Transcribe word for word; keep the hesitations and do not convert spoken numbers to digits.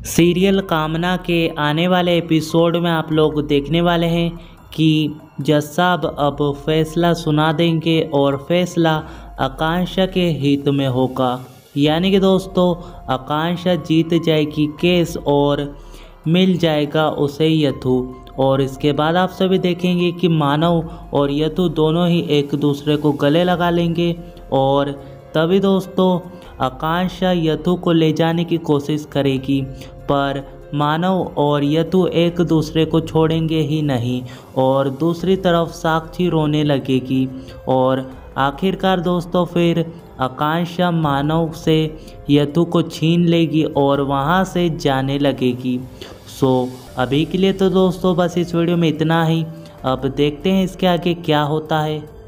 Serial कामना के आने वाले एपिसोड में आप लोग देखने वाले हैं कि जज साहब अब फैसला सुना देंगे और फैसला आकांक्षा के हित में होगा। यानी कि दोस्तों आकांक्षा जीत जाएगी केस और मिल जाएगा उसे यथु। और इसके बाद आप सभी देखेंगे कि मानव और यथु दोनों ही एक दूसरे को गले लगा लेंगे और तभी दोस्तों आकांक्षा यथु को ले जाने की कोशिश करेगी, पर मानव और यथु एक दूसरे को छोड़ेंगे ही नहीं। और दूसरी तरफ साक्षी रोने लगेगी और आखिरकार दोस्तों फिर आकांक्षा मानव से यथु को छीन लेगी और वहां से जाने लगेगी। सो अभी के लिए तो दोस्तों बस इस वीडियो में इतना ही। अब देखते हैं इसके आगे क्या होता है।